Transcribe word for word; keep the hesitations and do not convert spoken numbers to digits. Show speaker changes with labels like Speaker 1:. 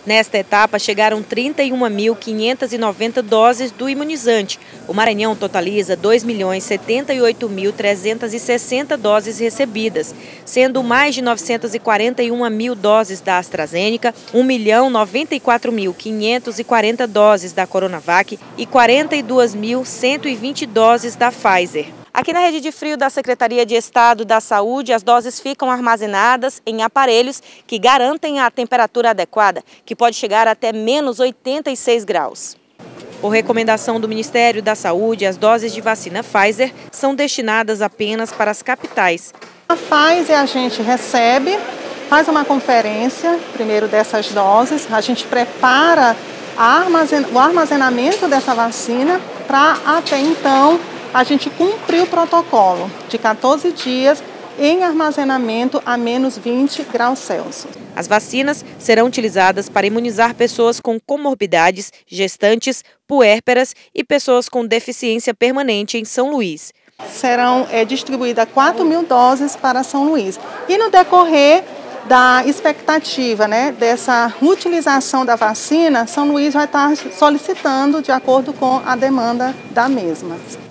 Speaker 1: Nesta etapa, chegaram trinta e uma mil quinhentas e noventa doses do imunizante. O Maranhão totaliza dois milhões setenta e oito mil trezentas e sessenta doses recebidas, sendo mais de novecentas e quarenta e uma mil doses da AstraZeneca, um milhão noventa e quatro mil quinhentas e quarenta doses da Coronavac e quarenta e duas mil cento e vinte doses da Pfizer. Aqui na rede de frio da Secretaria de Estado da Saúde, as doses ficam armazenadas em aparelhos que garantem a temperatura adequada, que pode chegar até menos oitenta e seis graus. Por recomendação do Ministério da Saúde, as doses de vacina Pfizer são destinadas apenas para as capitais.
Speaker 2: A Pfizer a gente recebe, faz uma conferência primeiro dessas doses, a gente prepara o armazenamento dessa vacina para até então a gente cumprir o protocolo de quatorze dias em armazenamento a menos vinte graus Celsius.
Speaker 1: As vacinas serão utilizadas para imunizar pessoas com comorbidades, gestantes, puérperas e pessoas com deficiência permanente em São Luís.
Speaker 2: Serão é, distribuídas quatro mil doses para São Luís. E no decorrer da expectativa, né, dessa utilização da vacina, São Luís vai estar solicitando de acordo com a demanda da mesma.